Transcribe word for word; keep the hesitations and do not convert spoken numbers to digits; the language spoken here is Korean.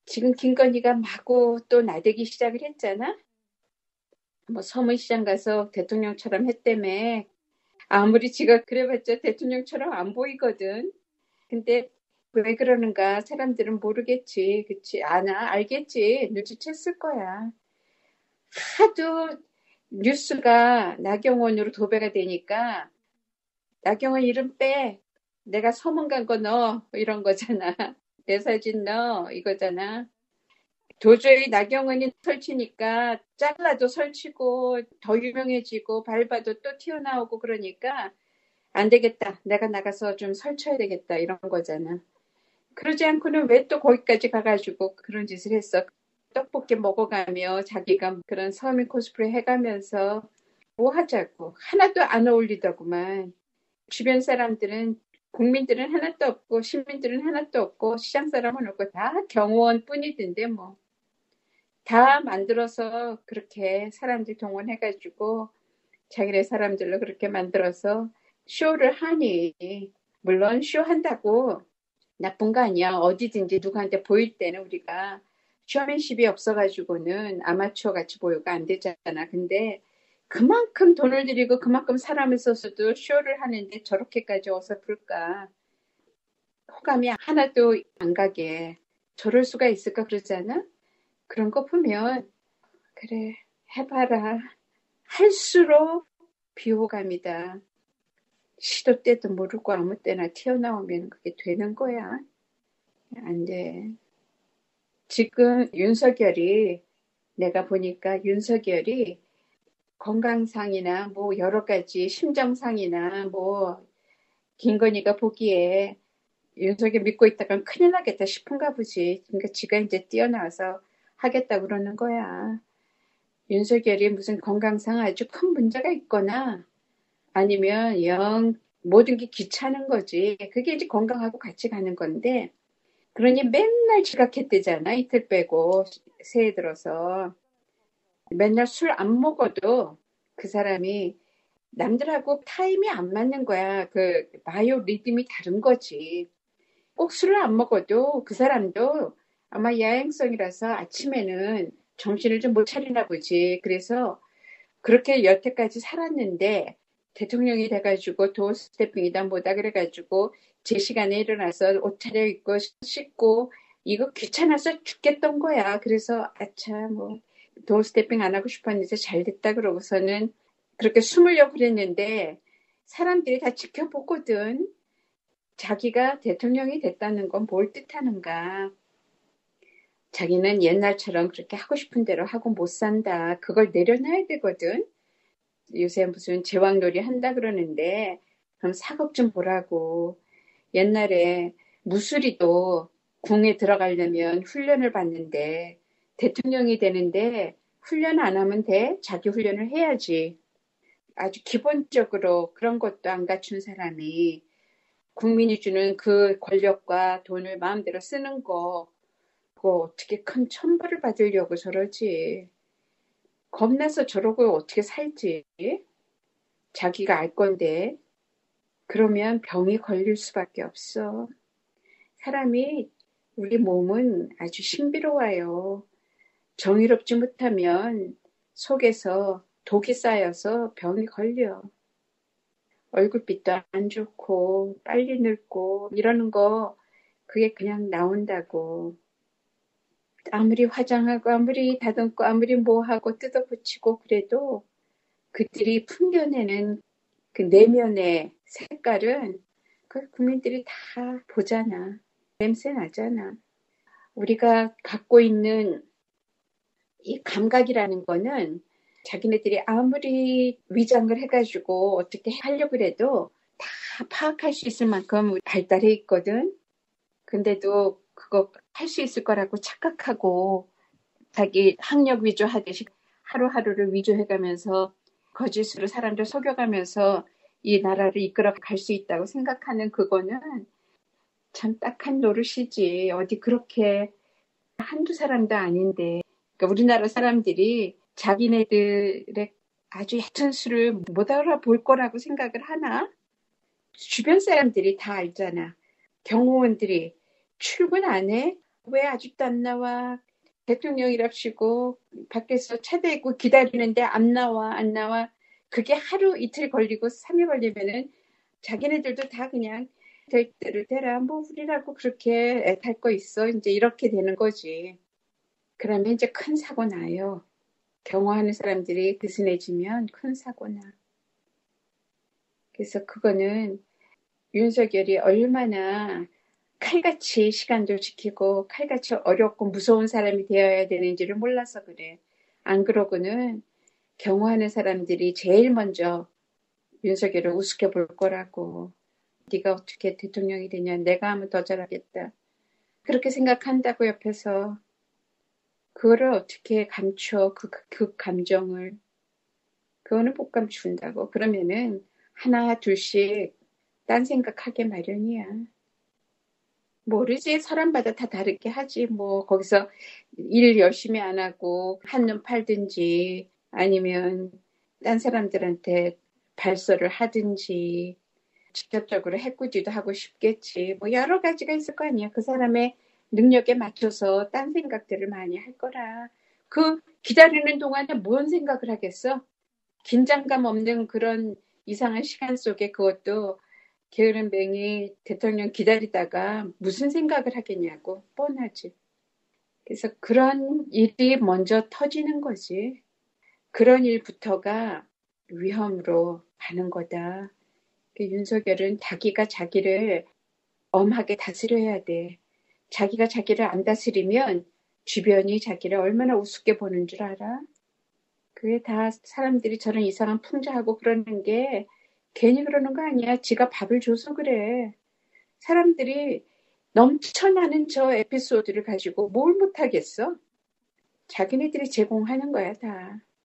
지금 김건희가 마구 또 나대기 시작을 했잖아. 뭐 서문시장 가서 대통령처럼 했다며. 아무리 지가 그래봤자 대통령처럼 안 보이거든. 근데 왜 그러는가 사람들은 모르겠지. 그치? 아나 알겠지. 눈치챘을 거야. 하도 뉴스가 나경원으로 도배가 되니까 나경원 이름 빼. 내가 서문 간 거 넣어. 이런 거잖아. 내 사진 넣어. 이거잖아. 도저히 나경원이 설치니까 잘라도 설치고 더 유명해지고 밟아도 또 튀어나오고 그러니까 안 되겠다. 내가 나가서 좀 설쳐야 되겠다. 이런 거잖아. 그러지 않고는 왜 또 거기까지 가가지고 그런 짓을 했어. 떡볶이 먹어가며 자기가 그런 서민 코스프레 해가면서 뭐 하자고. 하나도 안 어울리더구만. 주변 사람들은 국민들은 하나도 없고 시민들은 하나도 없고 시장 사람은 없고 다 경호원 뿐이던데 뭐. 다 만들어서 그렇게 사람들 동원해가지고 자기네 사람들로 그렇게 만들어서 쇼를 하니 물론 쇼 한다고 나쁜 거 아니야. 어디든지 누구한테 보일 때는 우리가 쇼맨십이 없어가지고는 아마추어 같이 보여가 안 되잖아. 근데 그만큼 돈을 들이고 그만큼 사람을 써서도 쇼를 하는데 저렇게까지 어설플까. 호감이 하나도 안 가게. 저럴 수가 있을까 그러잖아. 그런 거 보면 그래 해봐라. 할수록 비호감이다. 시도 때도 모르고 아무 때나 튀어나오면 그게 되는 거야. 안 돼. 지금 윤석열이 내가 보니까 윤석열이 건강상이나 뭐 여러 가지 심정상이나 뭐 김건희가 보기에 윤석열 믿고 있다간 큰일 나겠다 싶은가 보지. 그러니까 지가 이제 뛰어나와서 하겠다 그러는 거야. 윤석열이 무슨 건강상 아주 큰 문제가 있거나 아니면 영 모든 게 귀찮은 거지. 그게 이제 건강하고 같이 가는 건데 그러니 맨날 지각했대잖아. 이틀 빼고 새해 들어서. 맨날 술 안 먹어도 그 사람이 남들하고 타임이 안 맞는 거야. 그 바이오 리듬이 다른 거지. 꼭 술을 안 먹어도 그 사람도 아마 야행성이라서 아침에는 정신을 좀 못 차리나 보지. 그래서 그렇게 여태까지 살았는데 대통령이 돼가지고 도어 스태핑이다 뭐다 그래가지고 제 시간에 일어나서 옷 차려입고 씻고 이거 귀찮아서 죽겠던 거야. 그래서 아차 뭐 도어 스태핑 안 하고 싶었는데 잘 됐다 그러고서는 그렇게 숨으려고 그랬는데 사람들이 다 지켜보거든. 자기가 대통령이 됐다는 건 뭘 뜻하는가. 자기는 옛날처럼 그렇게 하고 싶은 대로 하고 못 산다. 그걸 내려놔야 되거든. 요새 무슨 제왕놀이 한다 그러는데 그럼 사극 좀 보라고. 옛날에 무술이도 궁에 들어가려면 훈련을 받는데 대통령이 되는데 훈련 안 하면 돼? 자기 훈련을 해야지. 아주 기본적으로 그런 것도 안 갖춘 사람이 국민이 주는 그 권력과 돈을 마음대로 쓰는 거 그거 어떻게 큰 천벌을 받으려고 저러지. 겁나서 저러고 어떻게 살지. 자기가 알 건데 그러면 병이 걸릴 수밖에 없어. 사람이 우리 몸은 아주 신비로워요. 정의롭지 못하면 속에서 독이 쌓여서 병이 걸려. 얼굴빛도 안 좋고 빨리 늙고 이러는 거 그게 그냥 나온다고. 아무리 화장하고 아무리 다듬고 아무리 뭐하고 뜯어붙이고 그래도 그들이 풍겨내는 그 내면의 색깔은 그 국민들이 다 보잖아. 냄새 나잖아. 우리가 갖고 있는 이 감각이라는 거는 자기네들이 아무리 위장을 해가지고 어떻게 하려고 해도 다 파악할 수 있을 만큼 발달해 있거든. 근데도 그거 할 수 있을 거라고 착각하고 자기 학력 위조하듯이 하루하루를 위조해가면서 거짓으로 사람들 속여가면서 이 나라를 이끌어 갈 수 있다고 생각하는 그거는 참 딱한 노릇이지. 어디 그렇게 한두 사람도 아닌데. 그러니까 우리나라 사람들이 자기네들의 아주 얕은 수를 못 알아볼 거라고 생각을 하나? 주변 사람들이 다 알잖아. 경호원들이 출근 안 해? 왜 아직도 안 나와? 대통령이랍시고 밖에서 차대 있고 기다리는데 안 나와, 안 나와. 그게 하루 이틀 걸리고 삼 일 걸리면은 자기네들도 다 그냥 될 대로 되라. 뭐 우리라고 그렇게 애탈 거 있어. 이제 이렇게 되는 거지. 그러면 이제 큰 사고 나요. 경호하는 사람들이 느슨해지면 큰 사고 나. 그래서 그거는 윤석열이 얼마나 칼같이 시간도 지키고 칼같이 어렵고 무서운 사람이 되어야 되는지를 몰라서 그래. 안 그러고는 경호하는 사람들이 제일 먼저 윤석열을 우습게 볼 거라고. 네가 어떻게 대통령이 되냐. 내가 하면 더 잘하겠다. 그렇게 생각한다고 옆에서. 그거를 어떻게 감춰. 그, 그 감정을. 그거는 못 감춘다고. 그러면은 하나 둘씩 딴 생각하게 마련이야. 모르지. 사람마다 다 다르게 하지. 뭐 거기서 일 열심히 안 하고 한눈 팔든지 아니면 딴 사람들한테 발설을 하든지 직접적으로 해꾸지도 하고 싶겠지. 뭐 여러 가지가 있을 거 아니야. 그 사람의 능력에 맞춰서 딴 생각들을 많이 할 거라. 그 기다리는 동안에 뭔 생각을 하겠어? 긴장감 없는 그런 이상한 시간 속에 그것도 게으름뱅이 대통령 기다리다가 무슨 생각을 하겠냐고. 뻔하지. 그래서 그런 일이 먼저 터지는 거지. 그런 일부터가 위험으로 가는 거다. 윤석열은 자기가 자기를 엄하게 다스려야 돼. 자기가 자기를 안 다스리면 주변이 자기를 얼마나 우습게 보는 줄 알아? 그게 다 사람들이 저런 이상한 풍자하고 그러는 게 괜히 그러는 거 아니야. 지가 밥을 줘서 그래. 사람들이 넘쳐나는 저 에피소드를 가지고 뭘 못하겠어? 자기네들이 제공하는 거야, 다.